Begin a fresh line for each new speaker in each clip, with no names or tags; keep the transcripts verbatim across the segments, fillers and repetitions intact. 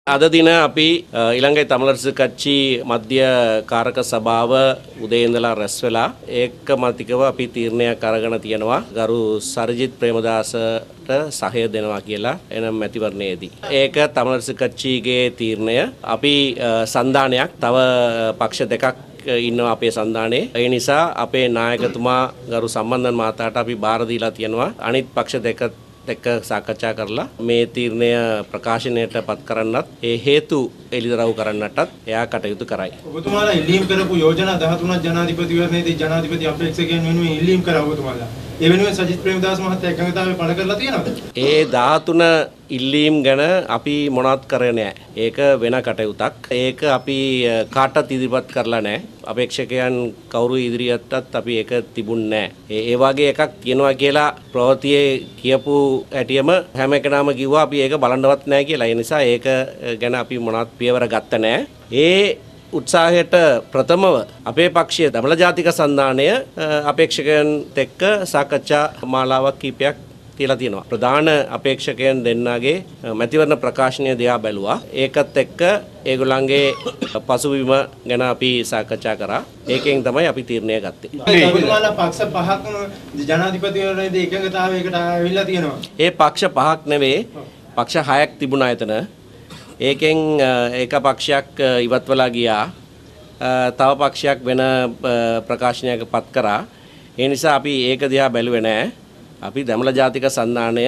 අද දින අපි ඊළඟේ තමලරසු කච්චි මධ්‍ය කාරක සභාව උදේ ඉඳලා රැස් වෙලා ඒකමතිකව අපි තීරණයක් අරගෙන තියෙනවා ගරු සරජිත් ප්‍රේමදාසට සහය දෙනවා කියලා එනම් මැතිවරණයේදී. ඒක තමලරසු කච්චිගේ තීරණය. අපි සන්දානයක් තව පක්ෂ දෙකක් ඉන්නවා අපේ සන්දානයේ. ඒ නිසා අපේ නායකතුමා ගරු සම්බන්ධන් මහතාට අපි බාර දීලා තියෙනවා අනිත් පක්ෂ දෙක එක්ක සාකච්ඡා කරලා මේ තීරණය ප්‍රකාශනයට පත් කරන්නත් ඒ හේතු එළිදරව් කරන්නටත් එයා කටයුතු කරයි.
ඔබතුමාලා ඉල්ලීම් කරපු යෝජනා දහතුනක් ජනාධිපතිවරණයේදී ජනාධිපති අපේක්ෂකයන් වෙනුවෙන් ඉල්ලීම් කරා ඔබතුමාලා. ඒ වෙනුවෙන් සජිත් ප්‍රේමදාස මහත්තයා එකඟතාවය පළ කරලා තියෙනවද? ඒ
දහතුන ඉල්ලීම් ගැන අපි මොනවත් කරේ නැහැ. ඒක වෙන කටයුත්තක්. ඒක අපි කාටවත් ඉදිරිපත් කරලා නැහැ. අපේක්ෂකයන් කවුරු ඉදිරියටත් අපි ඒක තිබුණේ නැහැ. ඒ වගේ එකක් කියනවා කියලා ප්‍රවෘත්තියේ කියපු හැටියම හැම එකනම කිව්වා අපි ඒක බලන්නවත් නැහැ කියලා. ඒ නිසා ඒක ගැන අපි මොනවත් පියවර ගත්ත නැහැ. ඒ උත්සාහයට ප්‍රථමව අපේ පක්ෂයේ දමළ ජාතික සන්ධානය අපේක්ෂකයන්ත් එක්ක සාකච්ඡා මාලාවක් කීපයක් තියලා තියෙනවා. ප්‍රධාන අපේක්ෂකයන් දෙන්නගේ මැතිවරණ ප්‍රකාශනය දිහා බැලුවා. ඒකත් එක්ක ඒගොල්ලන්ගේ පසුබිම ගැන අපි සාකච්ඡා කරා. ඒකෙන් තමයි අපි තීරණය ගත්තේ.
ඔබතුමාලා පක්ෂ පහක් ජනාධිපතිවරණයේදී එකඟතාවයකට ආවිල්ලා තියෙනවා.
ඒ පක්ෂ පහක් නෙවෙයි පක්ෂ හයක් තිබුණා එතන. ඒකෙන් එක පක්ෂයක් ඉවත් වෙලා ගියා. තව පක්ෂයක් වෙන ප්‍රකාශනයක පත් කරා. ඒ නිසා අපි ඒක දිහා බැලුවේ නැහැ. අපි දමළ ජාතික සන්ධානය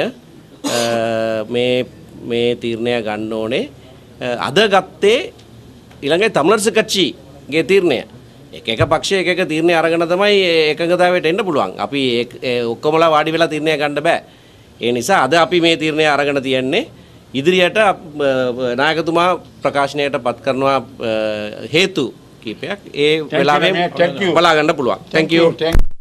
මේ මේ තීරණය ගන්න ඕනේ. අද ගත්තේ ඊළඟේ තමලරසු කච්චිගේ තීරණය. එක එක පක්ෂයක එක එක තීරණය අරගෙන තමයි එකඟතාවයට එන්න පුළුවන්. අපි ඔක්කොමලා වාඩි වෙලා තීරණය ගන්න බෑ. ඒ නිසා අද අපි මේ තීරණය අරගෙන තියන්නේ ඉදිරියට නායකතුමා ප්‍රකාශනයට පත් කරනවා හේතු කීපයක් ඒ වෙලාවෙම බලා ගන්න පුළුවන්. Thank you.